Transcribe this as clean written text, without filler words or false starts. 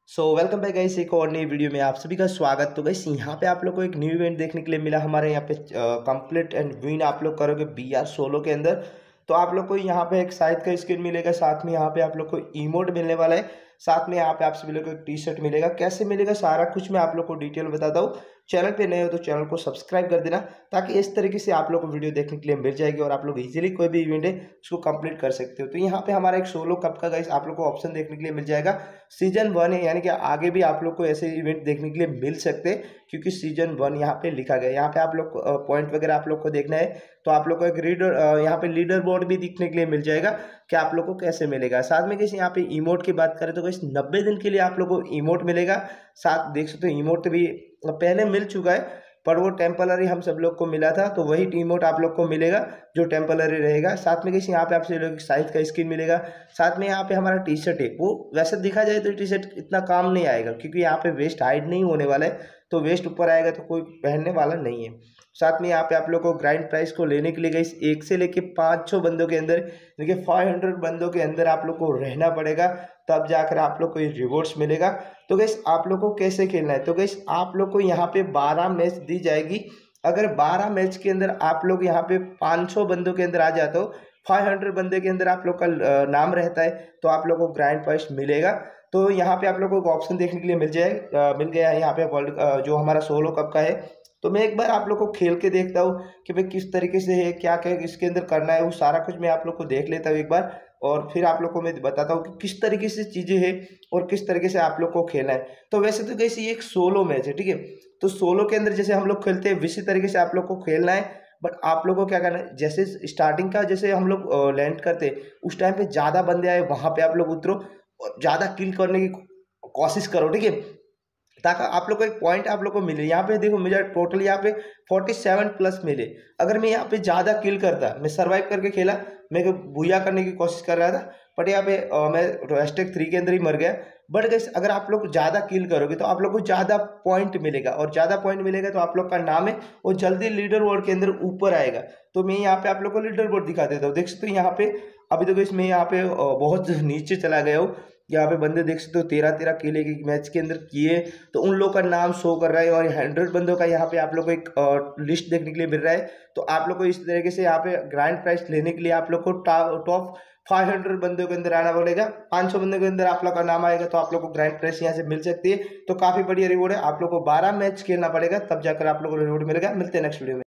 Welcome back guys, एक और नई वीडियो में आप सभी का स्वागत। तो गाइस यहाँ पे आप लोग को एक न्यू इवेंट देखने के लिए मिला हमारे यहाँ पे। कंप्लीट एंड विन आप लोग करोगे BR सोलो के अंदर। तो आप लोग को यहाँ पे एक साइड का स्किन मिलेगा, साथ में यहाँ पे आप लोग को इमोट मिलने वाला है, साथ में यहाँ पे आप सभी लोग को एक टी शर्ट मिलेगा। कैसे मिलेगा सारा कुछ मैं आप लोग को डिटेल बताता हूँ। चैनल पे नए हो तो चैनल को सब्सक्राइब कर देना, ताकि इस तरीके से आप लोग को वीडियो देखने के लिए मिल जाएगी और आप लोग इजीली कोई भी इवेंट है उसको कंप्लीट कर सकते हो। तो यहाँ पे हमारा एक सोलो कप का गाइस आप लोग को ऑप्शन देखने के लिए मिल जाएगा। सीजन 1 है, यानी कि आगे भी आप लोग को ऐसे इवेंट देखने के लिए मिल सकते हैं, क्योंकि सीजन 1 यहाँ पे लिखा गया है। यहाँ पे आप लोग पॉइंट वगैरह आप लोग को देखना है, तो आप लोग को एक यहाँ पे लीडर बोर्ड भी दिखने के लिए मिल जाएगा कि आप लोग को कैसे मिलेगा। साथ में किसी यहाँ पे इमोट की बात करें तो किस 90 दिन के लिए आप लोग को इमोट मिलेगा। साथ देख सकते हो इमोट भी पहले मिल चुका है, पर वो टेम्पलरी हम सब लोग को मिला था, तो वही इमोट आप लोग को मिलेगा जो टेम्पलरी रहेगा। साथ में किसी यहाँ पे आपसे लोग साइज का स्किन मिलेगा। साथ में यहाँ पे हमारा टी शर्ट है, वो वैसे दिखा जाए तो टी शर्ट इतना काम नहीं आएगा, क्योंकि यहाँ पे वेस्ट हाइड नहीं होने वाला है, तो वेस्ट ऊपर आएगा तो कोई पहनने वाला नहीं है। साथ में यहाँ पे आप लोग को ग्राइंड प्राइस को लेने के लिए गई 1 से लेके 500 बंदों के अंदर, यानी कि 500 बंदों के अंदर आप लोग को रहना पड़ेगा, तब जाकर आप लोग को ये रिवॉर्ड्स मिलेगा। तो गैस आप लोग को कैसे खेलना है, तो गैस आप लोग को यहाँ पे 12 मैच दी जाएगी। अगर 12 मैच के अंदर आप लोग यहाँ पे 500 बंदों के अंदर आ जाते हो, 500 बंदे के अंदर आप लोग का नाम रहता है, तो आप लोग को ग्रैंड प्राइज मिलेगा। तो यहाँ पे आप लोग को ऑप्शन देखने के लिए मिल गया है यहाँ पे वर्ल्ड जो हमारा सोलो कप का है। तो मैं एक बार आप लोग को खेल के देखता हूँ कि भाई किस तरीके से है, क्या क्या इसके अंदर करना है, वो सारा कुछ मैं आप लोग को देख लेता हूँ एक बार, और फिर आप लोग को मैं बताता हूँ कि किस तरीके से चीज़ें हैं और किस तरीके से आप लोग को खेलना है। तो वैसे तो कैसे ये एक सोलो मैच है, ठीक है। तो सोलो के अंदर जैसे हम लोग खेलते हैं इसी तरीके से आप लोग को खेलना है। बट आप लोग को क्या करना है, जैसे स्टार्टिंग का जैसे हम लोग लैंड करते हैं उस टाइम पे ज़्यादा बंदे आए वहाँ पे आप लोग उतरो और ज़्यादा किल करने की कोशिश करो, ठीक है, ताकि आप लोग को एक पॉइंट आप लोग को मिले। यहाँ पे देखो मुझे टोटल यहाँ पे 47 प्लस मिले। अगर मैं यहाँ पे ज़्यादा किल करता, मैं सर्वाइव करके खेला, मैं भूया करने की कोशिश कर रहा था, बट यहाँ पे मैं #3 के अंदर ही मर गया। बट गैस अगर आप लोग ज़्यादा किल करोगे तो आप लोग को ज़्यादा पॉइंट मिलेगा, और ज़्यादा पॉइंट मिलेगा तो आप लोग का नाम है वो जल्दी लीडर बोर्ड के अंदर ऊपर आएगा। तो मैं यहाँ पे आप लोग को लीडर बोर्ड दिखा देता हूँ। देख सकते हो यहाँ पे अभी तो गैस मैं यहाँ पे बहुत नीचे चला गया हूँ। यहाँ पे बंदे देख सकते हो 13-13 किल एक मैच के अंदर किए, तो उन लोगों का नाम शो कर रहा है, और 100 बंदों का यहाँ पे आप लोग को एक लिस्ट देखने के लिए मिल रहा है। तो आप लोग को इस तरीके से यहाँ पे ग्रैंड प्राइज लेने के लिए आप लोग को टॉप 500 बंदों के अंदर आना पड़ेगा। 500 बंदों के अंदर आप लोग का नाम आएगा तो आप लोग को ग्रैंड प्राइज यहाँ से मिल सकती है। तो काफी बढ़िया रिवॉर्ड है। आप लोग को 12 मैच खेलना पड़ेगा, तब जाकर आप लोग को रिवॉर्ड मिलेगा। मिलते हैं नेक्स्ट वीडियो में।